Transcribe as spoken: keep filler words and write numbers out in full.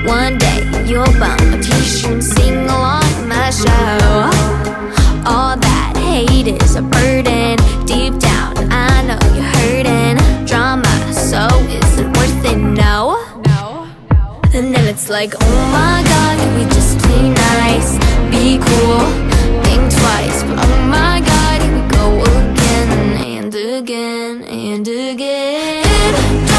One day you'll bum a t-shirt and sing along my show. All that hate is a burden. Deep down I know you're hurting. Drama so isn't worth it, no. And then it's like, oh my god, can we just be nice? Be cool, think twice. But oh my god, here we go again and again and again.